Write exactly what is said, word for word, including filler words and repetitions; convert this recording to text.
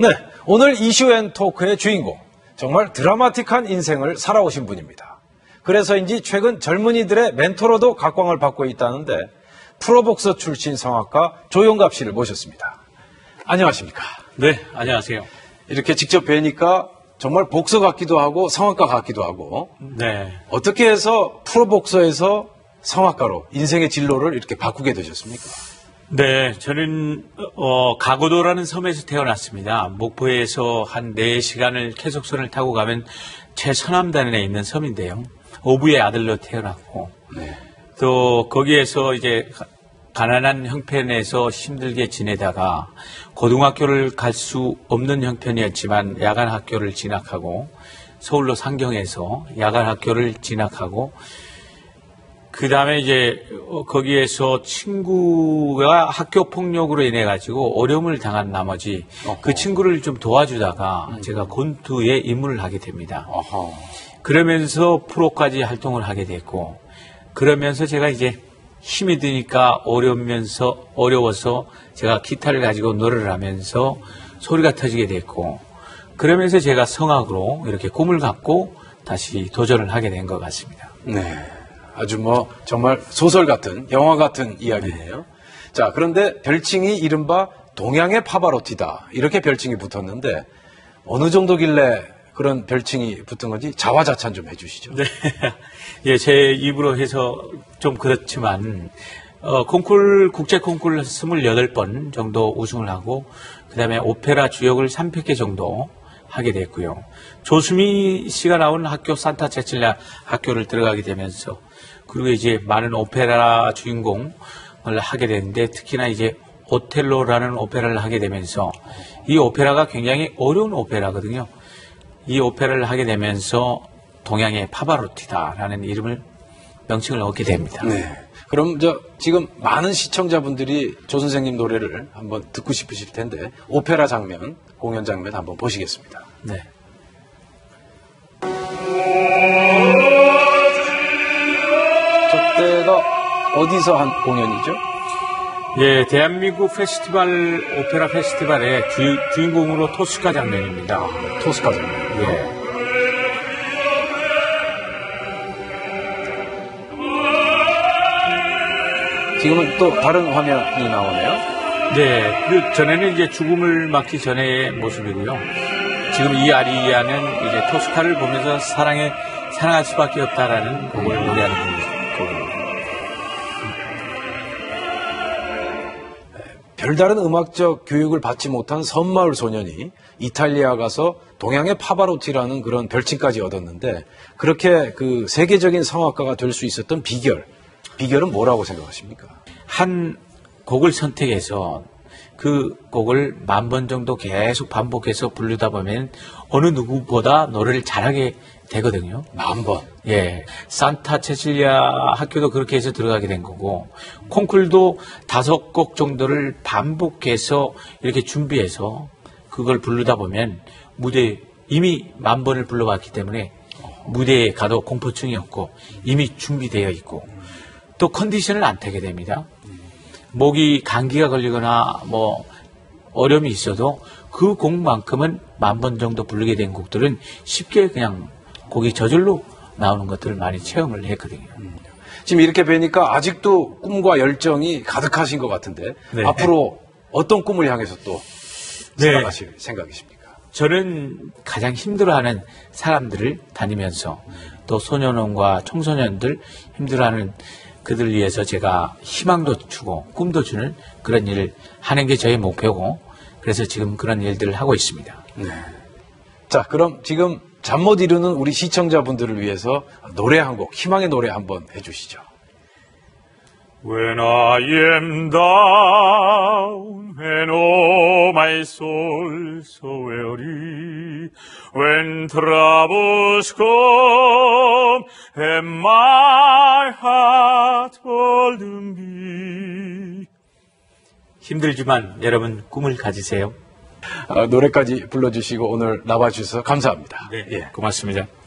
네, 오늘 이슈앤토크의 주인공, 정말 드라마틱한 인생을 살아오신 분입니다. 그래서인지 최근 젊은이들의 멘토로도 각광을 받고 있다는데 프로복서 출신 성악가 조용갑 씨를 모셨습니다. 안녕하십니까? 네, 안녕하세요. 이렇게 직접 뵈니까 정말 복서 같기도 하고 성악가 같기도 하고, 네. 어떻게 해서 프로복서에서 성악가로 인생의 진로를 이렇게 바꾸게 되셨습니까? 네, 저는 어, 가고도라는 섬에서 태어났습니다. 목포에서 한 네 시간을 캐속선을 타고 가면 최서남단에 있는 섬인데요. 오부의 아들로 태어났고, 네. 또 거기에서 이제 가난한 형편에서 힘들게 지내다가 고등학교를 갈 수 없는 형편이었지만 야간 학교를 진학하고, 서울로 상경해서 야간 학교를 진학하고, 그 다음에 이제 거기에서 친구가 학교 폭력으로 인해 가지고 어려움을 당한 나머지 어허. 그 친구를 좀 도와주다가 음. 제가 곤투에 입문을 하게 됩니다. 어허. 그러면서 프로까지 활동을 하게 됐고, 그러면서 제가 이제 힘이 드니까 어려우면서 어려워서 제가 기타를 가지고 노래를 하면서 소리가 터지게 됐고, 그러면서 제가 성악으로 이렇게 꿈을 갖고 다시 도전을 하게 된 것 같습니다. 네. 아주 뭐 정말 소설 같은, 영화 같은 이야기네요. 네. 자, 그런데 별칭이 이른바 동양의 파바로티다, 이렇게 별칭이 붙었는데 어느 정도길래 그런 별칭이 붙은 건지 자화자찬 좀 해주시죠. 네, 예, 제 입으로 해서 좀 그렇지만 어, 콩쿨 국제 콩쿨 스물여덟 번 정도 우승을 하고, 그 다음에 오페라 주역을 삼백 개 정도 하게 됐고요. 조수미 씨가 나온 학교 산타 체칠리아 학교를 들어가게 되면서, 그리고 이제 많은 오페라 주인공을 하게 됐는데, 특히나 이제 오텔로라는 오페라를 하게 되면서, 이 오페라가 굉장히 어려운 오페라거든요. 이 오페라를 하게 되면서 동양의 파바로티다라는 이름을, 명칭을 얻게 됩니다. 네. 그럼 저 지금 많은 시청자분들이 조 선생님 노래를 한번 듣고 싶으실 텐데 오페라 장면, 공연 장면 한번 보시겠습니다. 네. 저때가 어디서 한 공연이죠? 예, 대한민국 페스티벌, 오페라 페스티벌의 주, 주인공으로 토스카 장면입니다. 아, 토스카 장면. 예. 지금은 또 다른 화면이 나오네요. 네, 그 전에는 이제 죽음을 맞기 전의 모습이고요. 지금 이 아리아는 이제 토스카를 보면서 사랑에, 사랑할 수밖에 없다라는 곡을 노래하는 곡입니다. 별다른 음악적 교육을 받지 못한 섬마을 소년이 이탈리아 가서 동양의 파바로티라는 그런 별칭까지 얻었는데, 그렇게 그 세계적인 성악가가 될 수 있었던 비결, 비결은 뭐라고 생각하십니까? 한 곡을 선택해서 그 곡을 만 번 정도 계속 반복해서 부르다 보면 어느 누구보다 노래를 잘하게 되거든요. 만 번? 예. 산타 체칠리아 학교도 그렇게 해서 들어가게 된 거고, 콩쿨도 다섯 곡 정도를 반복해서 이렇게 준비해서 그걸 부르다 보면 무대, 이미 만 번을 불러봤기 때문에 무대에 가도 공포증이 없고 이미 준비되어 있고, 또 컨디션을 안 타게 됩니다. 목이 감기가 걸리거나 뭐 어려움이 있어도 그 곡만큼은 만 번 정도 부르게 된 곡들은 쉽게 그냥 곡이 저절로 나오는 것들을 많이 체험을 했거든요. 음. 지금 이렇게 뵈니까 아직도 꿈과 열정이 가득하신 것 같은데, 네. 앞으로 어떤 꿈을 향해서 또 살아가실 네. 생각이십니까? 저는 가장 힘들어하는 사람들을 다니면서 또 소년원과 청소년들 힘들어하는 그들을 위해서 제가 희망도 주고 꿈도 주는 그런 일을 하는 게 저의 목표고, 그래서 지금 그런 일들을 하고 있습니다. 네. 자, 그럼 지금 잠 못 이루는 우리 시청자분들을 위해서 노래 한 곡, 희망의 노래 한번 해주시죠. When I am down and oh my soul so weary, when troubles come and my heart burden be. 힘들지만 여러분 꿈을 가지세요. 아, 노래까지 불러주시고 오늘 나와주셔서 감사합니다. 네, 예, 고맙습니다.